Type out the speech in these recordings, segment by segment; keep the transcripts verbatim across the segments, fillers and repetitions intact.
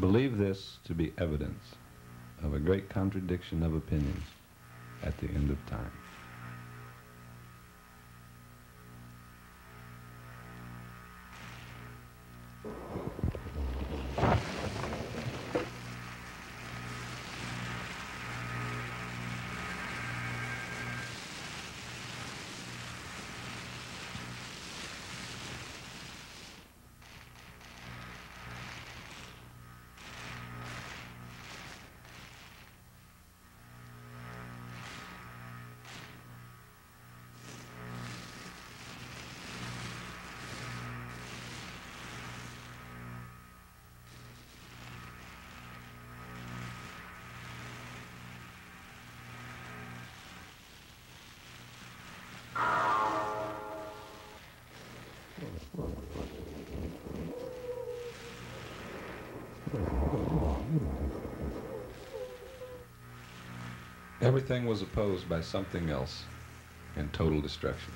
believe this to be evidence of a great contradiction of opinions at the end of time. Everything was opposed by something else in total destruction.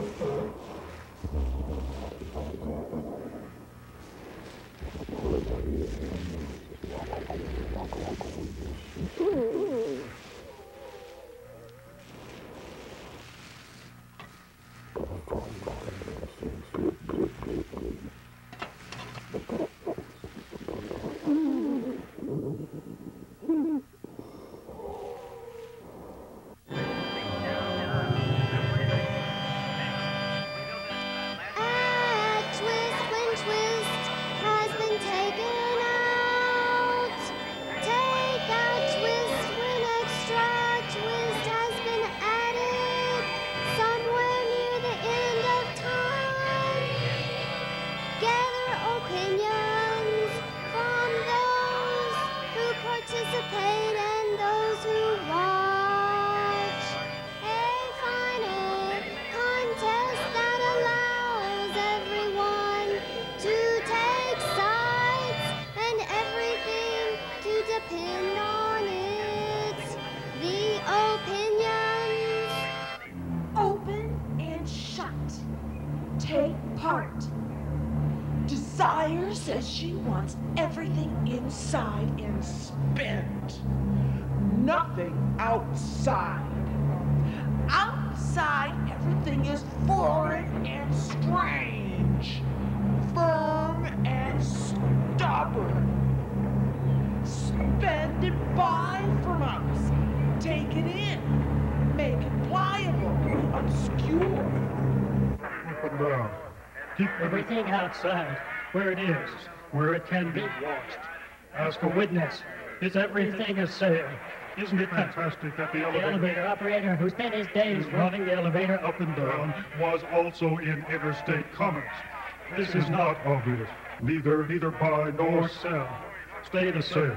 Desire says she wants everything inside and spent. Nothing outside. Outside, everything is foreign and strange. Firm and stubborn. Spend and buy from us. Take it in. Make it pliable, obscure. Up and down. Keep everything outside where it is, where it can be watched. Ask a witness. Is everything a sale? Isn't it fantastic that the elevator, the elevator operator who spent his days running the elevator up and down was also in interstate commerce? This is not obvious. Neither, neither buy nor sell. Stay the same.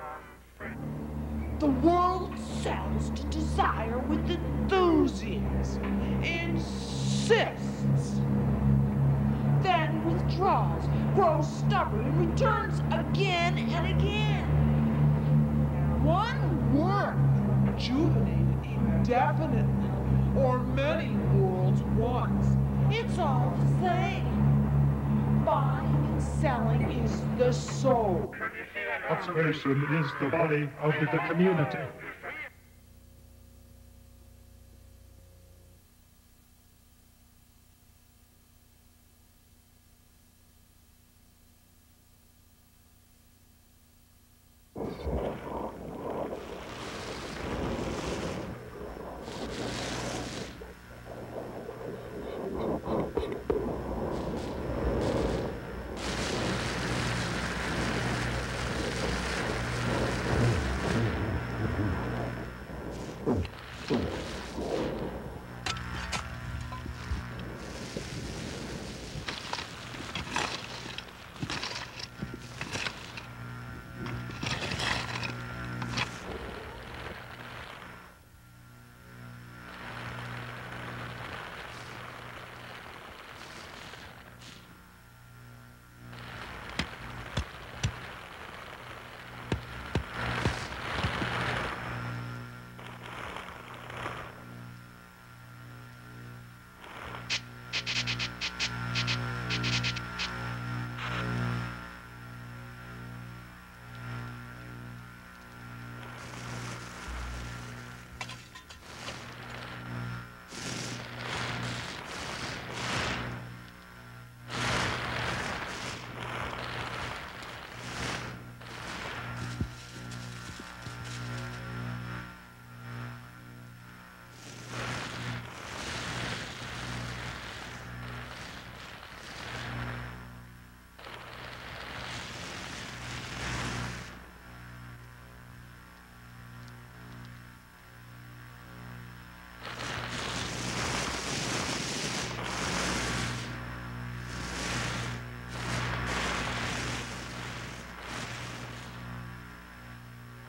The world sells to desire with enthusiasm, insists, then withdraws, grows stubborn, and returns again and again. One work, rejuvenated indefinitely, or many worlds once, it's all the same. Buying and selling is the soul. Observation is the body of the community.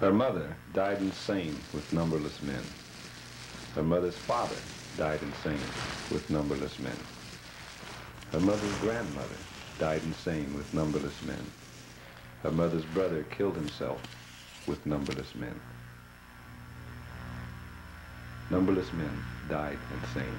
Her mother died insane with numberless men. Her mother's father died insane with numberless men. Her mother's grandmother died insane with numberless men. Her mother's brother killed himself with numberless men. Numberless men died insane.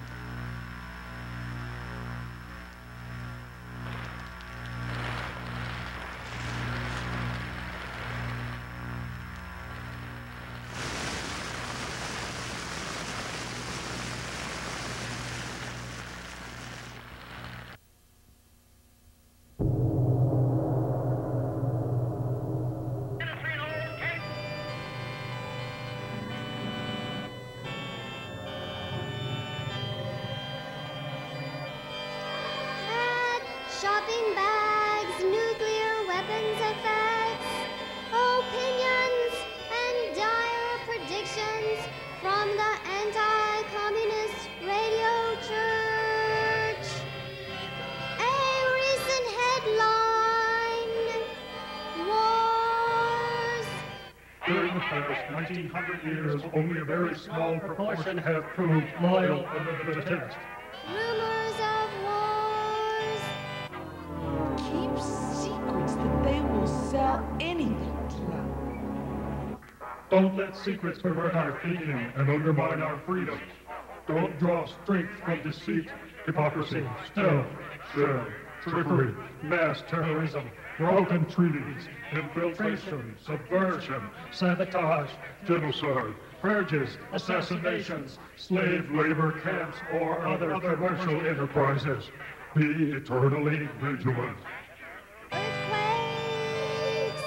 Shopping bags, nuclear weapons effects, opinions, and dire predictions from the anti-communist radio church. A recent headline: Wars. During the past nineteen hundred years, only a very small proportion have proved loyal under the test. Rumors of wars. Keep secrets that they will sell anything to know. Don't let secrets pervert our thinking and undermine our freedom. Don't draw strength from deceit, hypocrisy, stealth, sham, trickery, mass terrorism, broken treaties, infiltration, subversion, sabotage, genocide, purges, assassinations, slave labor camps, or other commercial enterprises. Be eternally vigilant. Earthquakes,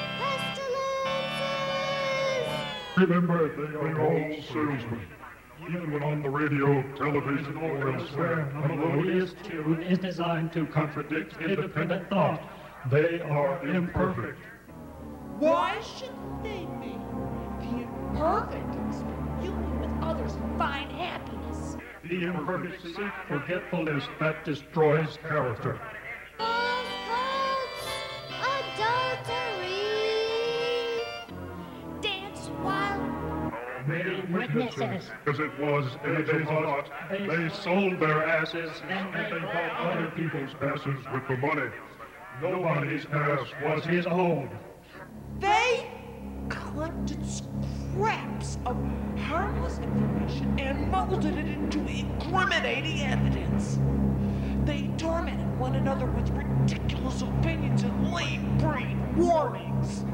pestilences. Remember, they are all salesmen. Even when on the radio, television, or elsewhere, a melodious tune is designed to contradict independent thought. They are imperfect. Why shouldn't they be? The imperfect expect union with others and find happiness. The imperfect seek forgetfulness that destroys character. False cults, adultery. Dance while Many witnesses, as it was and it is not, they sold their asses and they bought other people's asses with the money. Nobody's ass was his own. they collected scraps of harmless information and molded it into incriminating evidence. They tormented one another with ridiculous opinions and lame-brained warnings.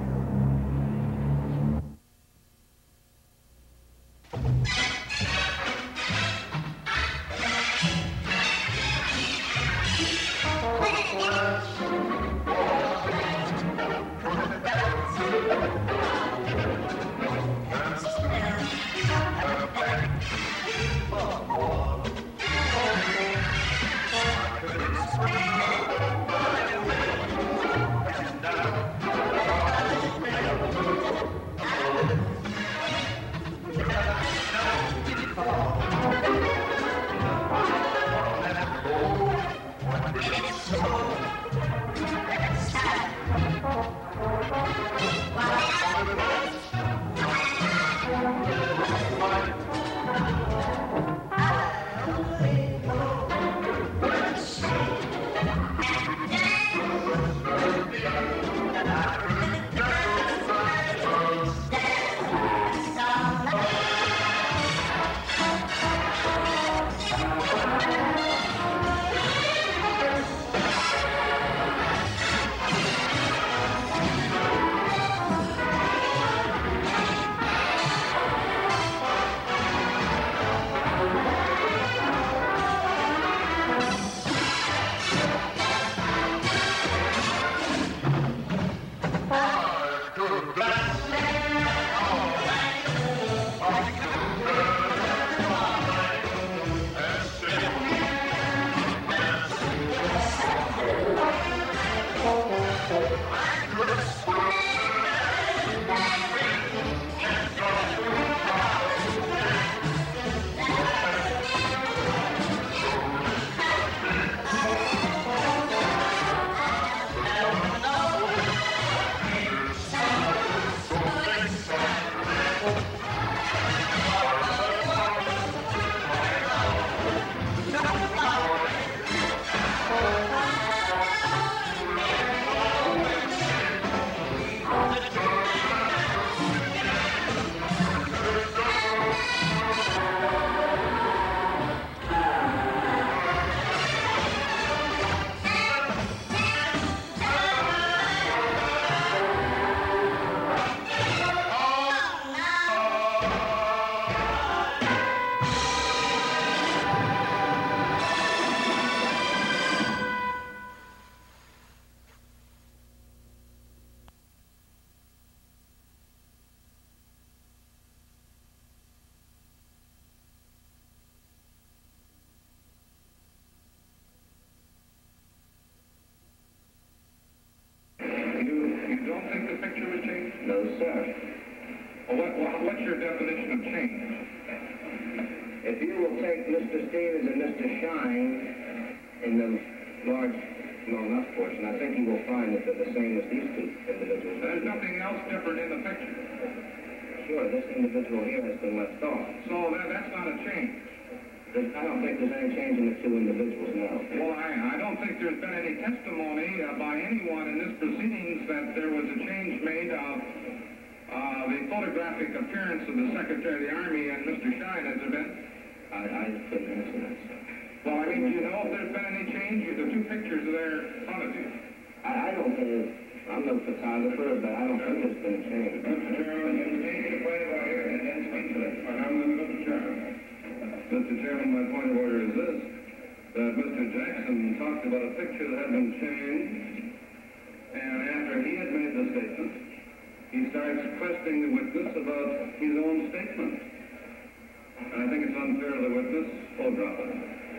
No, sir. Well, what, what, what's your definition of change? If you will take Mister Stevens and Mister Shine in the large, no, enough portion, I think you will find that they're the same as these two individuals. There's nothing else different in the picture. Sure, this individual here has been left off. So that, that's not a change. There's, I don't think there's any change in the two individuals now. Well, I, I don't think there's been any testimony uh, by anyone in this proceedings that there was a change made of uh, the photographic appearance of the Secretary of the Army and Mister Shine, has there been? I, I couldn't answer that, sir. Well, I mean, do you know if there's been any change? The two pictures are there in front of you. I, I don't think, I'm no photographer, but I don't think there's been a change. Mister Chairman, you take it away right here and then speak to it. I'm Mister Chairman. Mister Chairman, my point of order is this, that Mister Jackson talked about a picture that had been changed, and after he had made the statement, he starts questioning the witness about his own statement. And I think it's unfair to the witness. Oh, drop it.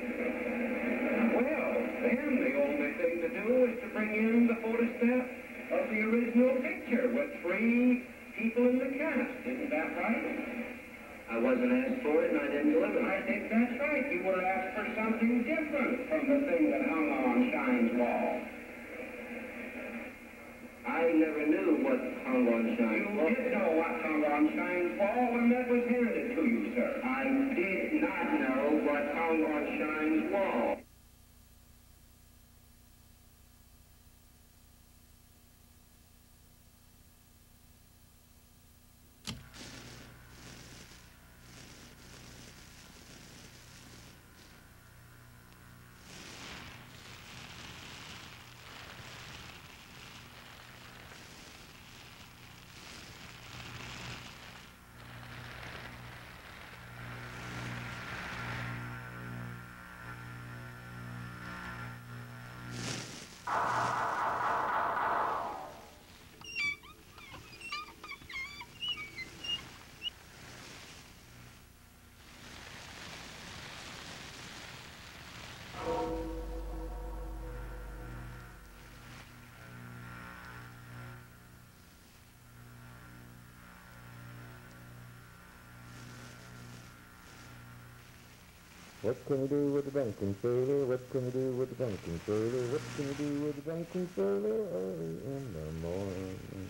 Well, then the only thing to do is to bring in the photostat of the original picture with three people in the cast. Isn't that right? I wasn't asked for it and I didn't deliver it. I think that's right. You were asked for something different from the thing that hung on Shine's wall. I never knew what hung on Shine's wall. You did know what hung on Shine's wall when that was handed to you, sir. I did not know what hung on Shine's wall. What can we do with the banking sailor? What can we do with the banking sailor? What can we do with the banking sailor early in the morning?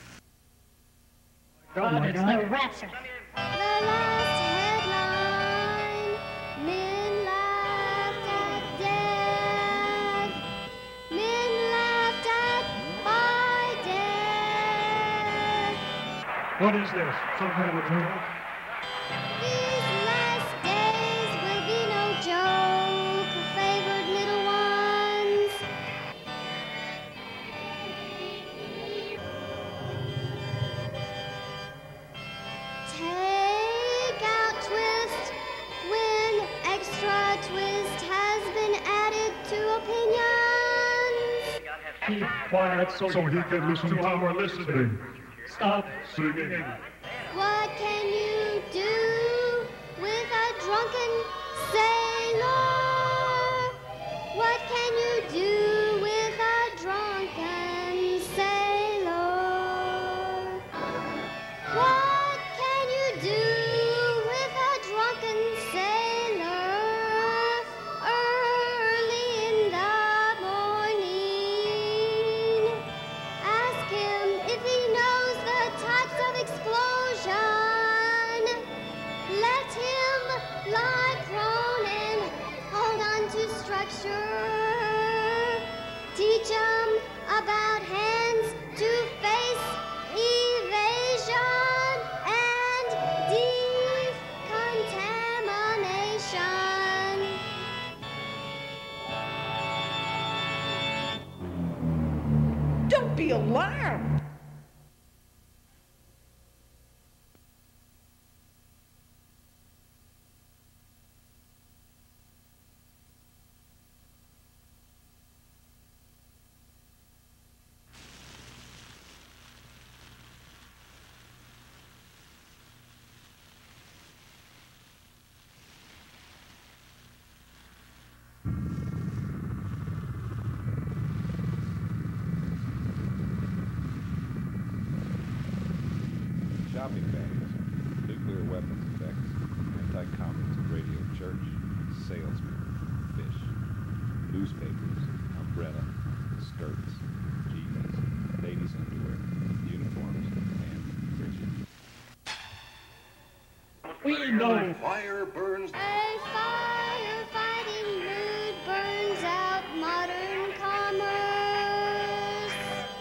God, it's the rapture. The last headline, men laughed at death. Men laughed at by death. What is this? Some kind of a joke? These last days will be no joke, favored little ones. Take out twist when extra twist has been added to opinions. Keep quiet so, So he can listen to our listening. Stop Singing. What can you do with a drunken sailor? What can you do with a drunken sailor? What can you do with a drunken sailor early in the morning? Ask him if he knows the types of explosion. Let him lie prone and hold on to structure. Teach him about hands to face evasion and decontamination. Don't be alarmed. shopping bags, nuclear weapons effects, anti-comets, radio church, salesmen, fish, newspapers, umbrella, skirts, jeans, ladies' underwear, uniforms, and bridges. We know Fire burns. A firefighting mood burns out modern commerce.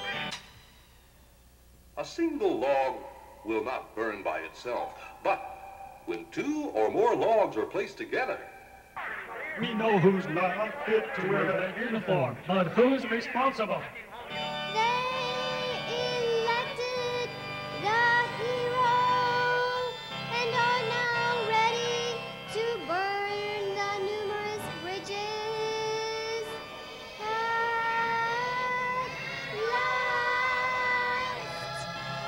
A single log will not burn by itself, but when two or more logs are placed together, we know who's not fit to wear that uniform, but who's responsible? They elected the hero and are now ready to burn the numerous bridges. At last.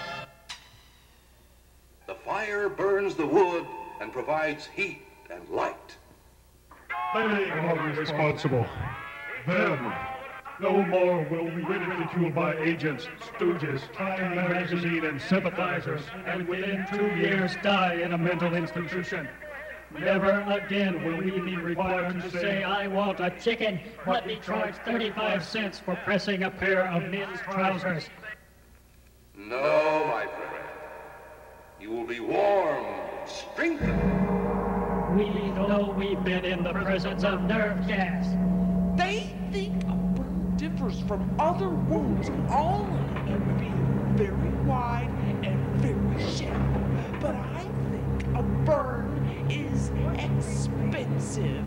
the fire burns the wood and provides heat and light. They are responsible. Them. No more will we ridiculed by agents, stooges, Time magazine, and sympathizers, and within two years die in a mental institution. Never again will we be required to say, I want a chicken, let me charge thirty-five cents for pressing a pair of men's trousers. No, my friend. You will be warmed, strengthened. We know we've been in the presence of nerve gas. They think a burn differs from other wounds only in being very wide and very shallow. But I think a burn is expensive.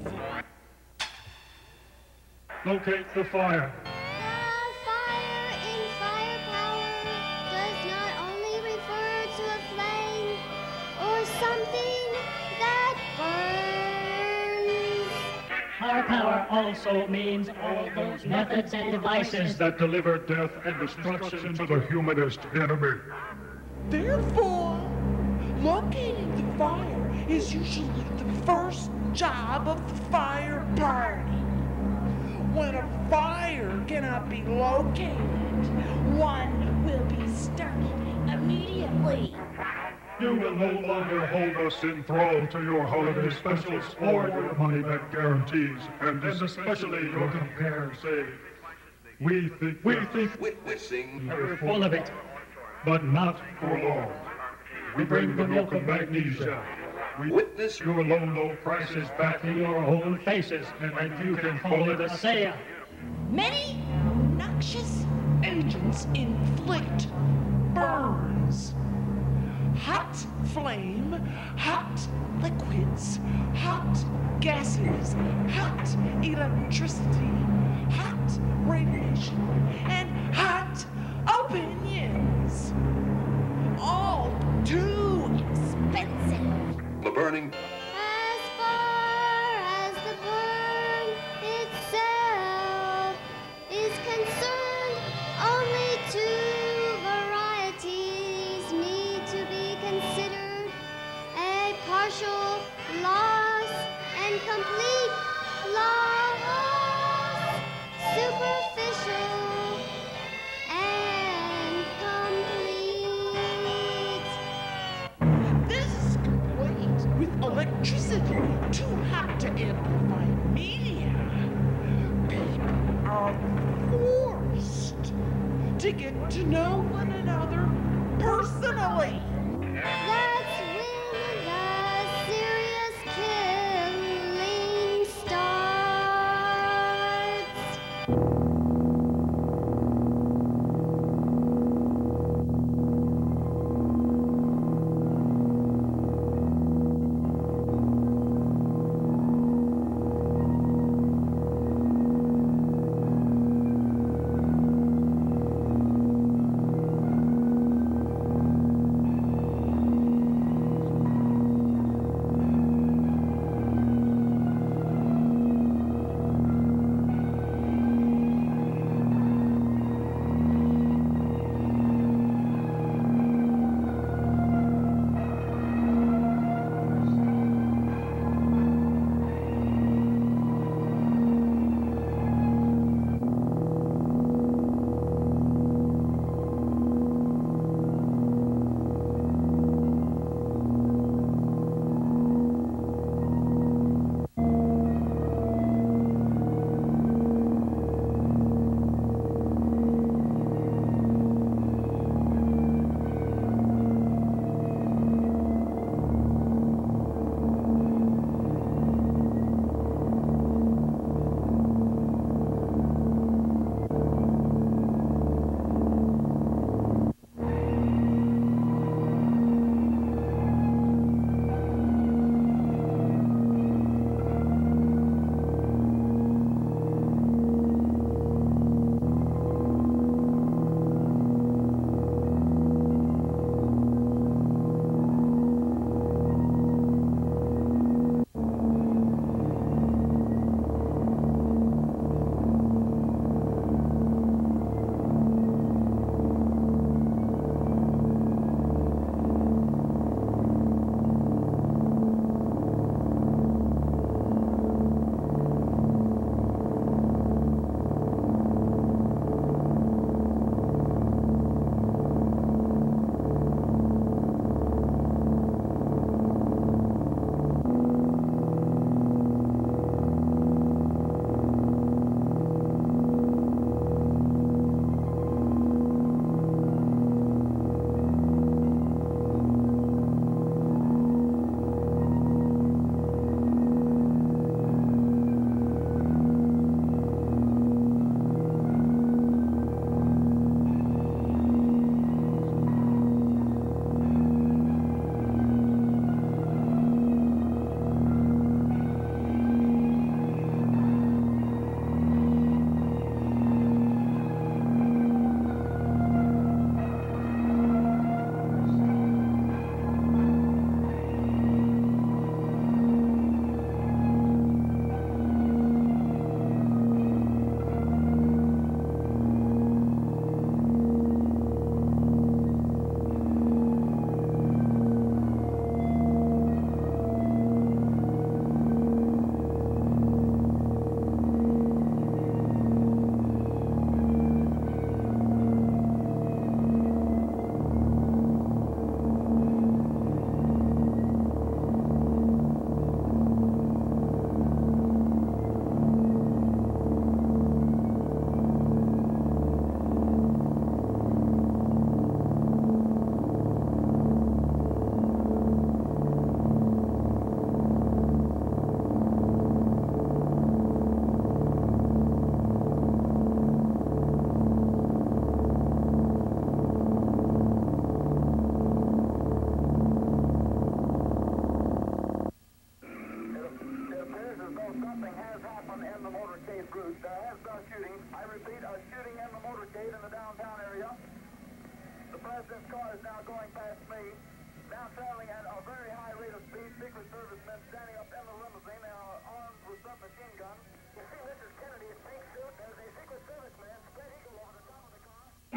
Locate the fire. The fire in firepower does not only refer to a flame or something that burns. Firepower also means all those methods and devices That deliver death and destruction to the humanist enemy. Therefore, locating the fire is usually the first job of the fire party. When a fire cannot be located, one will be started immediately. You will no longer hold us in thrall to your holiday specials or your money-back guarantees, and especially your compare and save. We think we think Witnessing we're full of it, but not for long. We bring the milk of magnesia. We Witness your low, low prices back in your own faces, and you can call it a sale. Many noxious agents inflict burns. Hot flame, hot liquids, hot gases, hot electricity, hot radiation, and hot opinions. All too expensive. the burning. As far as the burn itself is concerned, only two varieties need to be considered: a partial loss and complete loss, superficial and complete. This is complete with electricity too hot to amplify media. People are forced to get to know one another personally. That's when the serious killing starts.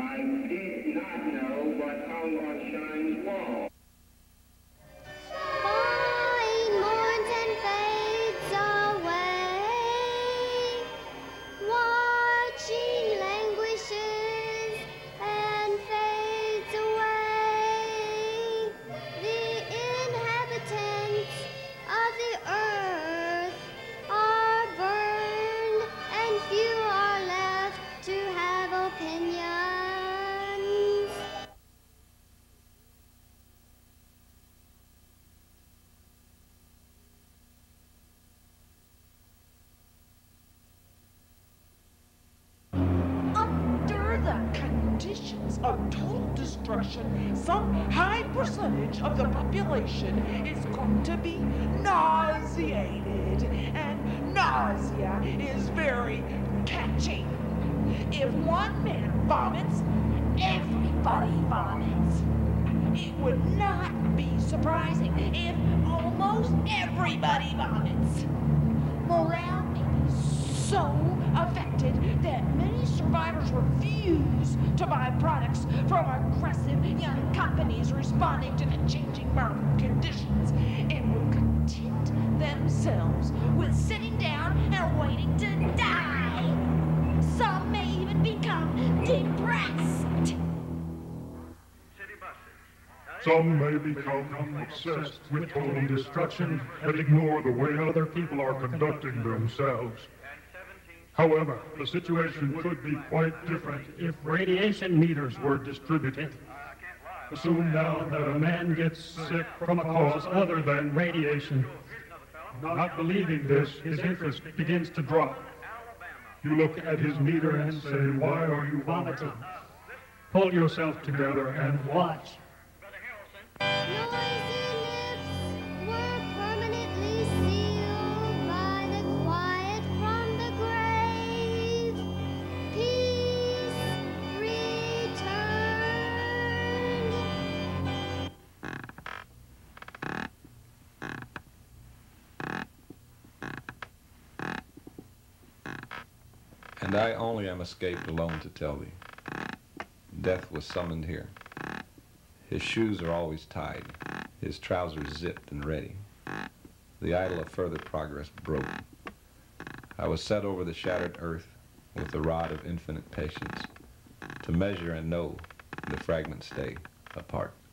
I did not know, but hung on Shine's wall. Fine mourns and fades away, watching languishes and fades away. The inhabitants of the earth are burned, and few are left to have opinions. Under the conditions of total destruction, some high percentage of the population is going to be nauseated, and nausea is very catchy. If one man vomits, everybody vomits. It would not be surprising if almost everybody vomits. Morale may be so affected that many survivors refuse to buy products from aggressive young companies responding to the changing market conditions, and will content themselves with sitting down and waiting to die. Some may even become depressed. Some may become obsessed with total destruction and ignore the way other people are conducting themselves. However, the situation could be quite different If radiation meters were distributed, assume now that a man gets sick from a cause other than radiation. Not believing this, his interest begins to drop. You look at his meter and say, "Why are you vomiting?" Pull yourself together and watch. Noisy lips were permanently sealed by the quiet from the grave. Peace returned. And I only am escaped alone to tell thee. Death was summoned here. His shoes are always tied, his trousers zipped and ready. The idol of further progress broken. I was set over the shattered earth with the rod of infinite patience, to measure and know the fragments stay apart.